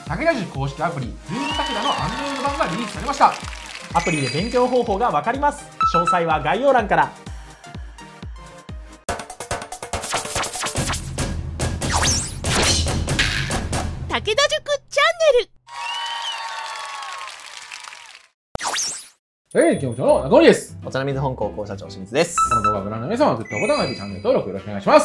武田塾公式アプリ、ニュー武田のアンドロイド版がリリースされました。 アプリで勉強方法がわかります。詳細は概要欄から。 武田塾チャンネル。 教務長の中森です。 お茶の水本高校社長清水です。 この動画をご覧の皆様はグッドボタンを押してチャンネル登録よろしくお願いします。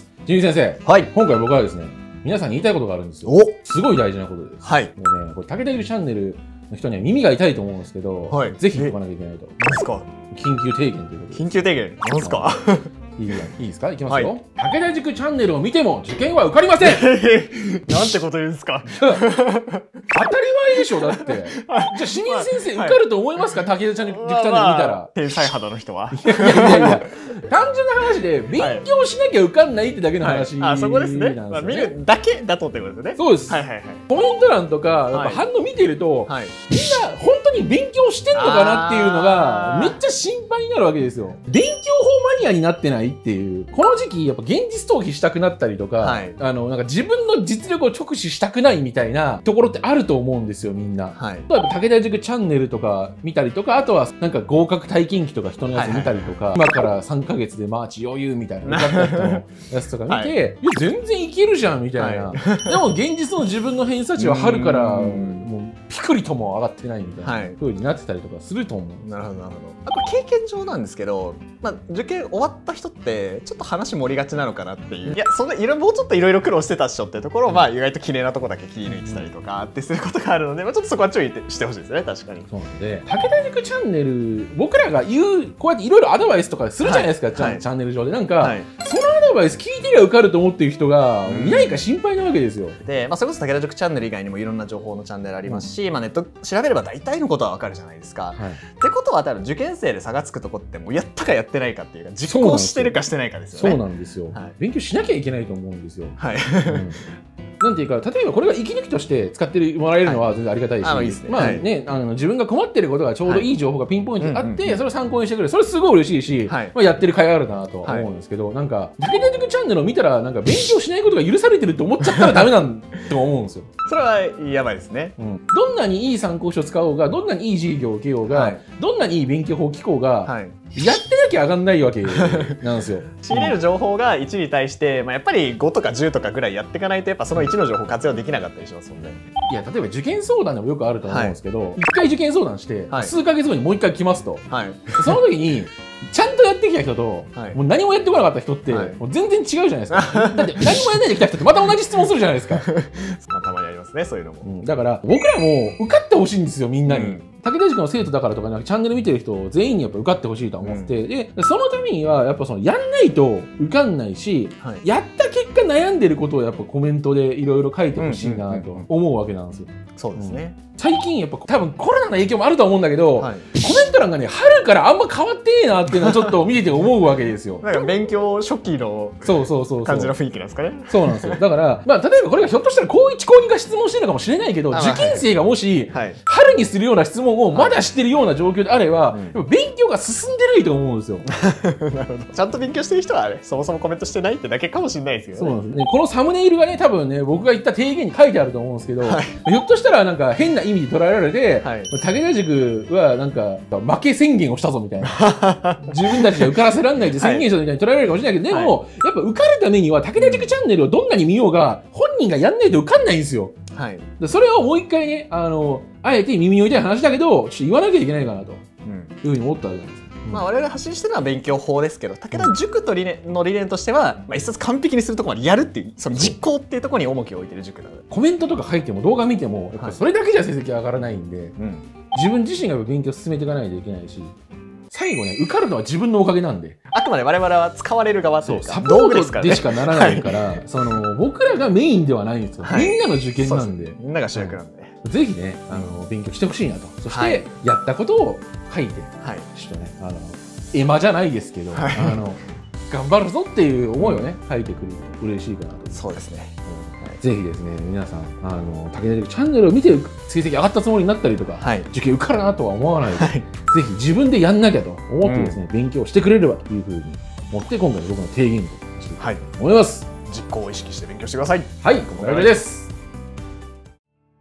清水先生、 はい。 今回僕はですね、皆さんに言いたいことがあるんですよ。 お、 すごい大事なことです。 はい。 もうね、これ武田塾チャンネルの人には耳が痛いと思うんですけど、 はい、 ぜひ言っとかなきゃいけないと。 何ですか？ 緊急提言ということで。 緊急提言。何ですか？ いいですか？いきますよ。 はい、 武田塾チャンネルを見ても受験は受かりません。 なんてこと言うんですか？ 当たり前でしょ、だって。じゃあ清水先生受かると思いますか？武田塾チャンネル見たら。 天才肌の人は。 いや単純な話で勉強しなきゃ受かんないってだけの話なんですよね。 あ、そこですね。まあ見るだけだとってことですね。 そうです。 はいはいはい。 コメント欄とかやっぱ反応見てると、みんな本当に勉強してんのかなっていうのがめっちゃ心配になるわけですよ。勉強法マニアになってないっていう。この時期やっぱ現実逃避したくなったりとか、なんか自分の実力を直視したくないみたいなところってあると思うんですよ、みんな。例えば武田塾チャンネルとか見たりとか、あとはなんか合格体験記とか人のやつ見たりとか、今から3ヶ月でマーチ余裕みたいな受かった人のやつとか見て、いや全然いけるじゃんみたいな。でも現実の自分の偏差値は春からもうピクリとも上がってないみたいな風になってたりとかすると思う。 なるほどなるほど。これ経験上なんですけど、まあ受験終わった人ってちょっと話盛りがちなのかなっていう。いや、それもうちょっといろいろ苦労してたっしょっていうところを、まあ意外と綺麗なとこだけ切り抜いてたりとかってすることがあるので、まあちょっとそこは注意してほしいですね。確かに。 そうなんで、武田塾チャンネル、僕らが言うこうやっていろいろアドバイスとかするじゃないですか、チャンネル上でなんか、そのアドバイス聞いてりゃ受かると思ってる人がいないか心配なわけですよ。 で、まあそれこそ武田塾チャンネル以外にもいろんな情報のチャンネルありますし、まあネット調べれば大体のことはわかるじゃないですか。ってことは多分受験生で差がつくとこってもうやったかやってないかっていうか、実行してるかしてないかですよね。 そうなんですよ。勉強しなきゃいけないと思うんですよ。 はい。 なんていうか、例えばこれが息抜きとして使ってもらえるのは全然ありがたいし、まあね、自分が困ってることがちょうどいい情報がピンポイントであって、それを参考にしてくれる、それすごい嬉しいし、まあやってる甲斐があるなと思うんですけど、なんか武田塾チャンネルを見たらなんか勉強しないことが許されてるって思っちゃったらダメなんと思うんですよ。 それはやばいですね。 どんなにいい参考書を使おうが、どんなにいい授業を受けようが、どんなにいい勉強法を聞こうが、やってなきゃ上がんないわけなんですよ。 仕入れる情報が1に対して、まあ、やっぱり5とか10とかぐらいやっていかないとやっぱその1の情報活用できなかったりしますもんね。 いや、例えば受験相談でもよくあると思うんですけど、1回受験相談して、数ヶ月後にもう1回来ますと、その時にちゃんとやってきた人と、もう何もやってこなかった人って、もう全然違うじゃないですか。だって何もやらないで来た人ってまた同じ質問するじゃないですか。 まあたまにありますね、そういうのも。 だから僕らも受かってほしいんですよ、みんなに。武田塾の生徒だからとか、なんかチャンネル見てる人全員にやっぱ受かってほしいと思ってて、で、そのためにはやっぱそのやんないと受かんないし、やった結果悩んでることをやっぱコメントでいろいろ書いてほしいなと思うわけなんですよ。 そうですね。 最近やっぱ多分コロナの影響もあると思うんだけど、コメント欄がね、春からあんま変わってねえなっていうのをちょっと見てて思うわけですよ。 なんか勉強初期の感じの雰囲気なんですかね。 そうなんですよ。だから、まあ例えばこれがひょっとしたら高1高2が質問してるのかもしれないけど、受験生がもし春にするような質問をまだしてるような状況であれば、勉強が進んでないと思うんですよ。 なるほど。ちゃんと勉強してる人はそもそもコメントしてないってだけかもしれないですよね。 そうなんですね。このサムネイルがね、多分ね、僕が言った提言に書いてあると思うんですけど、ひょっとしたらなんか変な意味に捉えられて、武田塾はなんか負け宣言をしたぞみたいな。自分たちで受からせられないって宣言したみたいに捉えられるかもしれないけど、でも、やっぱ受かるためには武田塾チャンネルをどんなに見ようが、本人がやんないと受かんないんですよ。それをもう一回ね、あえて耳を痛い話だけど、言わなきゃいけないかなというふうに思ったわけなんです。 まあ我々発信してるのは勉強法ですけど、武田塾の理念としては、まあ、一冊完璧にするところまでやるっていう、その実行っていうところに重きを置いてる塾なので。 コメントとか書いても動画見ても、やっぱそれだけじゃ成績上がらないんで、自分自身が勉強を進めていかないといけないし、最後ね、受かるのは自分のおかげなんで。 あくまで我々は使われる側というか、 サポートでしかならないから、僕らがメインではないんですよ。みんなの受験なんで。 みんなが主役なんで。 ぜひね、勉強してほしいなと。そして、やったことを書いて、ちょっとね、エマじゃないですけど、頑張るぞっていう思いをね、書いてくれると嬉しいかなと。 そうですね。 ぜひですね、皆さん、武田塾チャンネルを見て成績上がったつもりになったりとか、受験受かるなとは思わないで、ぜひ自分でやんなきゃと思ってですね、勉強してくれればというふうに思って、今回の僕の提言としていきたいと思います。 実行を意識して勉強してください。 はい、ここまでです。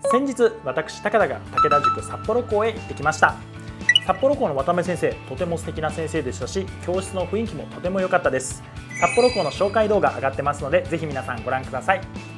先日私高田が武田塾札幌校へ行ってきました。札幌校の渡辺先生、とても素敵な先生でしたし、教室の雰囲気もとても良かったです。札幌校の紹介動画上がってますので、ぜひ皆さんご覧ください。